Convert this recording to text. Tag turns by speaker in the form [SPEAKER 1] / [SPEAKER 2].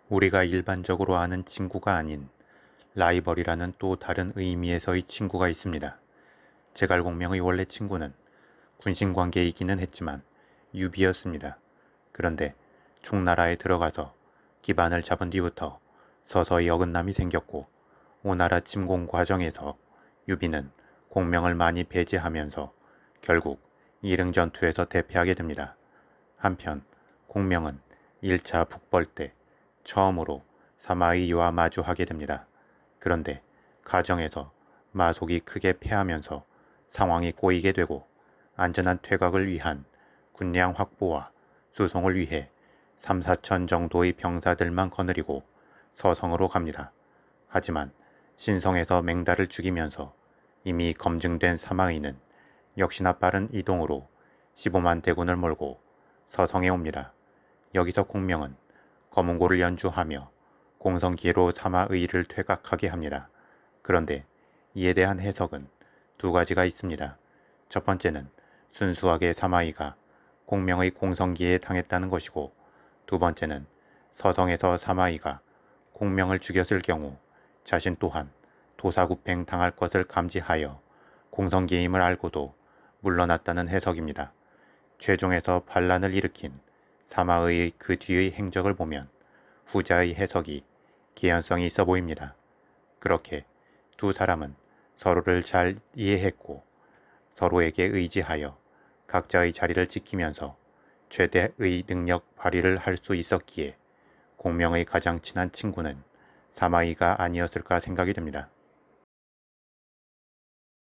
[SPEAKER 1] 우리가 일반적으로 아는 친구가 아닌 라이벌이라는 또 다른 의미에서의 친구가 있습니다. 제갈공명의 원래 친구는 군신관계이기는 했지만 유비였습니다. 그런데 총나라에 들어가서 기반을 잡은 뒤부터 서서히 어긋남이 생겼고 오나라 침공 과정에서 유비는 공명을 많이 배제하면서 결국 이릉전투에서 대패하게 됩니다. 한편 공명은 1차 북벌 때 처음으로 사마의와 마주하게 됩니다. 그런데 가정에서 마속이 크게 패하면서 상황이 꼬이게 되고 안전한 퇴각을 위한 군량 확보와 수송을 위해 3, 4천 정도의 병사들만 거느리고 서성으로 갑니다. 하지만 신성에서 맹달을 죽이면서 이미 검증된 사마의는 역시나 빠른 이동으로 15만 대군을 몰고 서성에 옵니다. 여기서 공명은 검은고를 연주하며 공성기로 사마의를 퇴각하게 합니다. 그런데 이에 대한 해석은 두 가지가 있습니다. 첫 번째는 순수하게 사마의가 공명의 공성기에 당했다는 것이고, 두 번째는 서성에서 사마의가 공명을 죽였을 경우 자신 또한 도사구팽 당할 것을 감지하여 공성기임을 알고도 물러났다는 해석입니다. 최종에서 반란을 일으킨 사마의의 그 뒤의 행적을 보면 후자의 해석이 개연성이 있어 보입니다. 그렇게 두 사람은 서로를 잘 이해했고 서로에게 의지하여 각자의 자리를 지키면서 최대의 능력 발휘를 할 수 있었기에 공명의 가장 친한 친구는 사마의가 아니었을까 생각이 됩니다.